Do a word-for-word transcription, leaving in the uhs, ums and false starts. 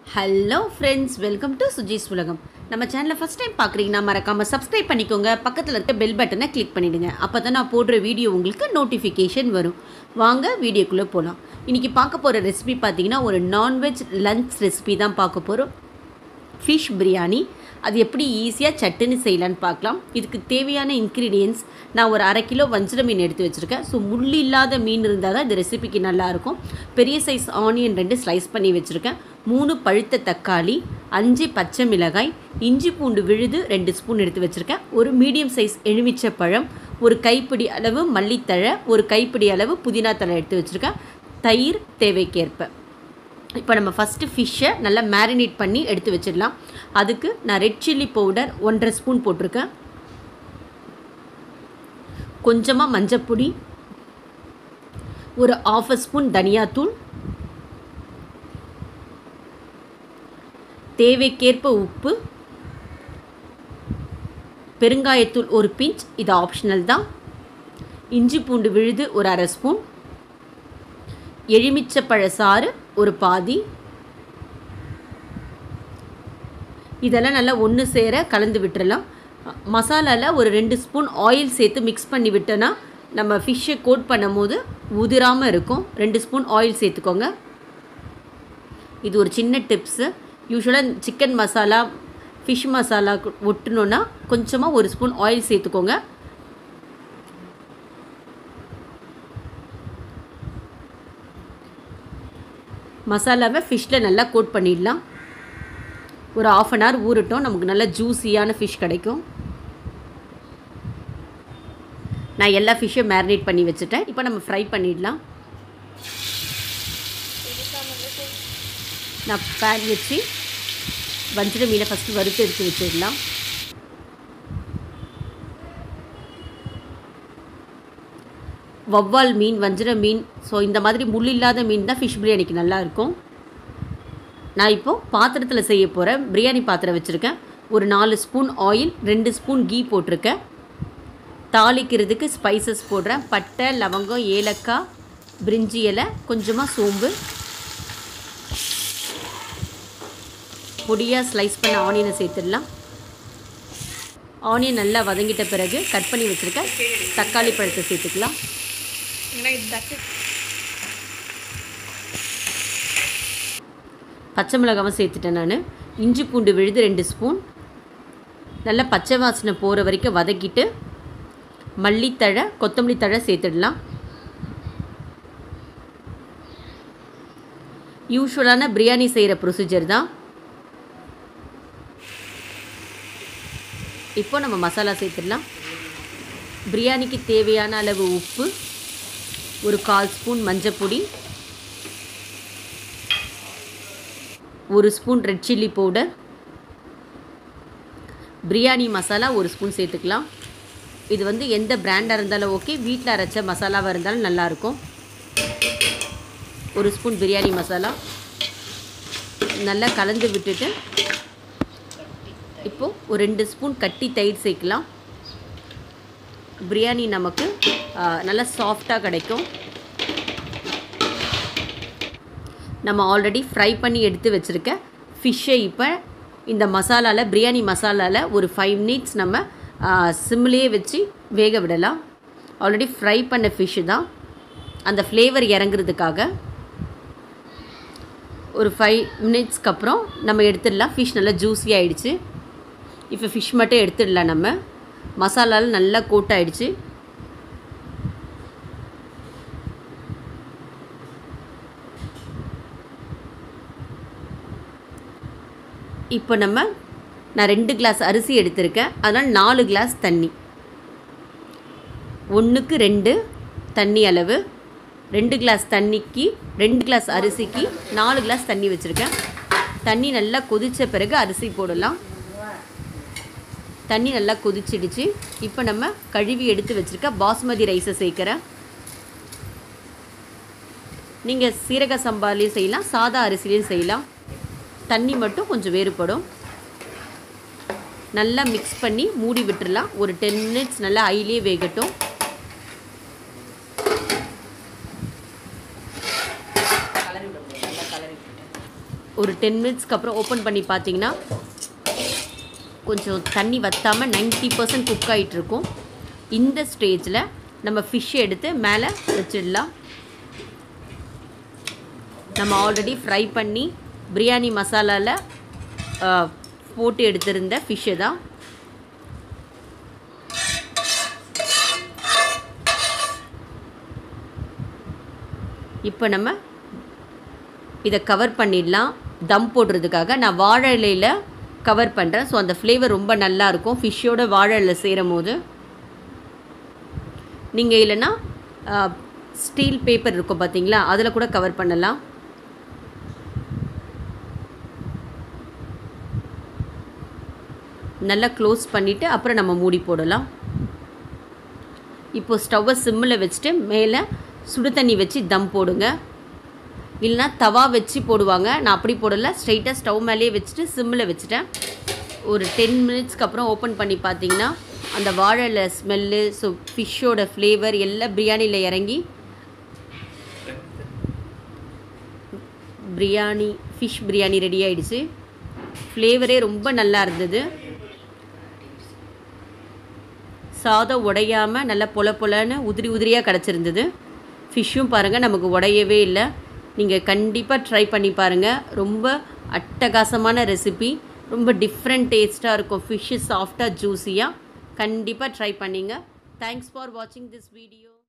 Hello friends, welcome to Suji's உலகம். நம்ம சேனலை ஃபஸ்ட் டைம் பார்க்குறீங்கன்னா மறக்காமல் சப்ஸ்கிரைப் பண்ணிக்கோங்க. பக்கத்தில் இருக்க பெல் பட்டனை கிளிக் பண்ணிவிடுங்க. அப்போ தான் நான் போடுற வீடியோ உங்களுக்கு நோட்டிஃபிகேஷன் வரும். வாங்க வீடியோக்குள்ளே போகலாம். இன்றைக்கி பார்க்க போகிற ரெசிபி பார்த்திங்கன்னா ஒரு நான்வெஜ் லஞ்ச் ரெசிபி தான் பார்க்க போகிறோம். ஃபிஷ் பிரியாணி. அது எப்படி ஈஸியாக சட்டுன்னு செய்யலான்னு பார்க்கலாம். இதுக்கு தேவையான இன்க்ரீடியன்ட்ஸ் நான் ஒரு அரை கிலோ வஞ்சிர மீன் எடுத்து வச்சுருக்கேன். ஸோ முள் இல்லாத மீன் இருந்தால் தான் இந்த ரெசிபிக்கு நல்லாயிருக்கும். பெரிய சைஸ் ஆனியன் ரெண்டு ஸ்லைஸ் பண்ணி வச்சுருக்கேன். மூணு பழுத்த தக்காளி, அஞ்சு பச்சை மிளகாய், இஞ்சி பூண்டு விழுது ரெண்டு ஸ்பூன் எடுத்து வச்சுருக்கேன். ஒரு மீடியம் சைஸ் எலுமிச்சை பழம், ஒரு கைப்பிடி அளவு மல்லித்தழை, ஒரு கைப்பிடி அளவு புதினா தழை எடுத்து வச்சுருக்கேன். தயிர் தேவைக்கேற்ப. இப்போ நம்ம ஃபஸ்ட்டு ஃபிஷ்ஷை நல்லா மேரினேட் பண்ணி எடுத்து வச்சிடலாம். அதுக்கு நான் ரெட் சில்லி பவுடர் ஒன்றரை ஸ்பூன் போட்டிருக்கேன். கொஞ்சமாக மஞ்சப்பொடி, ஒரு ஆஃப் ஸ்பூன் தனியாத்தூள், தேவைக்கேற்ப உப்பு, பெருங்காயத்தூள் ஒரு பிஞ்ச், இது ஆப்ஷனல் தான். இஞ்சி பூண்டு விழுது ஒரு அரை ஸ்பூன், எலுமிச்சப்பழ சாறு ஒரு பாதி. இதெல்லாம் நல்லா ஒன்று சேர கலந்து விட்டுறலாம். மசாலாவில் ஒரு ரெண்டு ஸ்பூன் ஆயில் சேர்த்து மிக்ஸ் பண்ணி விட்டோன்னா நம்ம ஃபிஷ்ஷை கோட் பண்ணும் போது உதிராமல் இருக்கும். ரெண்டு ஸ்பூன் ஆயில் சேர்த்துக்கோங்க. இது ஒரு சின்ன டிப்ஸு. யூஸ்வலாக சிக்கன் மசாலா ஃபிஷ் மசாலா ஒட்டணுன்னா கொஞ்சமாக ஒரு ஸ்பூன் ஆயில் சேர்த்துக்கோங்க. மசாலாவை ஃபிஷ்ஷில் நல்லா கோட் பண்ணிடலாம். ஒரு ஆஃப் அன் ஹவர் ஊறட்டும், நமக்கு நல்லா ஜூஸியான ஃபிஷ் கிடைக்கும். நான் எல்லா ஃபிஷ்ஷையும் மேரினேட் பண்ணி வச்சுட்டேன். இப்போ நம்ம ஃப்ரை பண்ணிடலாம். நான் பேன் வச்சு வஞ்சிர மீனை ஃபஸ்ட்டு வறுத்து எடுத்து வச்சிடலாம். வவ்வால் மீன், வஞ்சிர மீன், ஸோ இந்த மாதிரி முள் இல்லாத மீன் தான் ஃபிஷ் பிரியாணிக்கு நல்லாயிருக்கும். நான் இப்போது பாத்திரத்தில் செய்ய போகிறேன். பிரியாணி பாத்திரம் வச்சுருக்கேன். ஒரு நாலு ஸ்பூன் ஆயில், ரெண்டு ஸ்பூன் கீ போட்டிருக்கேன். தாளிக்கிறதுக்கு ஸ்பைசஸ் போடுறேன். பட்டை, லவங்கம், ஏலக்காய், பிரிஞ்சி இலை, கொஞ்சமாக சோம்பு, பொடியாக ஸ்லைஸ் பண்ண ஆனியனை சேர்த்துடலாம். ஆனியன் நல்லா வதங்கிட்ட பிறகு கட் பண்ணி வச்சுருக்கேன் தக்காளி பழத்தை சேர்த்துக்கலாம். பச்சை மிளகாவும் சேர்த்துட்டேன் நான். இஞ்சி பூண்டு விழுது ரெண்டு ஸ்பூன். நல்லா பச்சை வாசனை போகிற வரைக்கும் வதக்கிட்டு மல்லித்தழை, கொத்தமல்லி தழை சேர்த்துடலாம். யூஸ்வலான பிரியாணி செய்கிற ப்ரொசீஜர் தான். இப்போ நம்ம மசாலா சேர்த்துடலாம். பிரியாணிக்கு தேவையான அளவு உப்பு, ஒரு கால் ஸ்பூன் மஞ்சப்பொடி, ஒரு spoon red chilli powder, biryani masala ஒரு ஸ்பூன் சேர்த்துக்கலாம். இது வந்து எந்த பிராண்டாக இருந்தாலும் ஓகே, வீட்டில் அரைச்ச மசாலாவாக இருந்தாலும் நல்லாயிருக்கும். ஒரு ஸ்பூன் பிரியாணி மசாலா நல்லா கலந்து விட்டுட்டு இப்போது ஒரு ரெண்டு ஸ்பூன் கட்டி தயிர் சேர்க்கலாம். பிரியாணி நமக்கு நல்லா சாஃப்டாக கிடைக்கும். நம்ம ஆல்ரெடி ஃப்ரை பண்ணி எடுத்து வச்சுருக்க ஃபிஷ்ஷை இப்போ இந்த மசாலாவில், பிரியாணி மசாலாவில் ஒரு ஃபைவ் மினிட்ஸ் நம்ம சிம்லேயே வச்சு வேக விடலாம். ஆல்ரெடி ஃப்ரை பண்ண ஃபிஷ்ஷு தான், அந்த ஃப்ளேவர் இறங்குறதுக்காக. ஒரு ஃபைவ் மினிட்ஸ்க்கு அப்புறம் நம்ம எடுத்துடலாம். ஃபிஷ் நல்லா ஜூஸி ஆகிடுச்சு. இப்போ ஃபிஷ் மட்டும் எடுத்துடலாம். நம்ம மசாலாவில் நல்லா கோட் ஆகிடுச்சு. இப்போ நம்ம நான் ரெண்டு கிளாஸ் அரிசி எடுத்திருக்கேன். அதனால் நாலு கிளாஸ் தண்ணி, ஒன்றுக்கு ரெண்டு தண்ணி அளவு. ரெண்டு கிளாஸ் தண்ணிக்கு ரெண்டு கிளாஸ் அரிசிக்கு நாலு கிளாஸ் தண்ணி வச்சுருக்கேன். தண்ணி நல்லா கொதித்த பிறகு அரிசி போடலாம். தண்ணி நல்லா கொதிச்சிடுச்சு. இப்போ நம்ம கழுவி எடுத்து வச்சுருக்க பாஸ்மதி ரைஸை சேர்க்குறேன். நீங்கள் சீரக சம்பாலையும் செய்யலாம், சாதா அரிசிலையும் செய்யலாம். தண்ணி மட்டும் கொஞ்சம் வேறுபடும். நல்லா மிக்ஸ் பண்ணி மூடி விட்டுடலாம். ஒரு டென் மினிட்ஸ் நல்லா ஹையிலே வேகட்டும். ஒரு டென் மினிட்ஸ்க்கு அப்புறம் ஓப்பன் பண்ணி பார்த்தீங்கன்னா கொஞ்சம் தண்ணி வற்றாமல் நைன்ட்டி பர்சன்ட் குக் ஆகிட்டுருக்கும். இந்த ஸ்டேஜில் நம்ம ஃபிஷ் எடுத்து மேலே வச்சிடலாம். நம்ம ஆல்ரெடி ஃப்ரை பண்ணி பிரியாணி மசாலாவில் போட்டு எடுத்திருந்த ஃபிஷ்ஷு தான். இப்போ நம்ம இதை கவர் பண்ணிடலாம். தம் போடுறதுக்காக நான் வாழை இலையில் கவர் பண்ணுறேன். ஸோ அந்த ஃப்ளேவர் ரொம்ப நல்லாயிருக்கும் ஃபிஷ்ஷோட வாழை இலை சேரும் போது. நீங்கள் இல்லைன்னா ஸ்டீல் பேப்பர் இருக்கும் பார்த்தீங்களா, அதில் கூட கவர் பண்ணலாம். நல்லா க்ளோஸ் பண்ணிவிட்டு அப்புறம் நம்ம மூடி போடலாம். இப்போது ஸ்டவ்வை சிம்மில் வச்சுட்டு மேலே சுடு தண்ணி வச்சு தம் போடுங்க. இல்லைனா தவா வச்சு போடுவாங்க. நான் அப்படி போடலை, ஸ்ட்ரைட்டாக ஸ்டவ் மேலேயே வச்சுட்டு சிம்மில் வச்சுட்டேன். ஒரு டென் மினிட்ஸ்க்கு அப்புறம் ஓப்பன் பண்ணி பார்த்தீங்கன்னா அந்த வாழைல ஸ்மெல்லு, ஸோ ஃபிஷ்ஷோட ஃப்ளேவர் எல்லாம் பிரியாணியில் இறங்கி பிரியாணி ஃபிஷ் பிரியாணி ரெடி ஆகிடுச்சு. ஃப்ளேவரே ரொம்ப நல்லா இருந்தது. சாதம் உடையாமல் நல்லா பொல பொலன்னு உதிரி உதிரியாக கிடச்சிருந்தது. ஃபிஷ்ஷும் பாருங்கள் நமக்கு உடையவே இல்லை. நீங்கள் கண்டிப்பாக ட்ரை பண்ணி பாருங்கள். ரொம்ப அட்டகாசமான ரெசிபி, ரொம்ப டிஃப்ரெண்ட் டேஸ்ட்டாக இருக்கும். ஃபிஷ்ஷு சாஃப்டாக ஜூஸியாக. கண்டிப்பாக ட்ரை பண்ணிங்க. தேங்க்ஸ் ஃபார் வாட்சிங் திஸ் வீடியோ.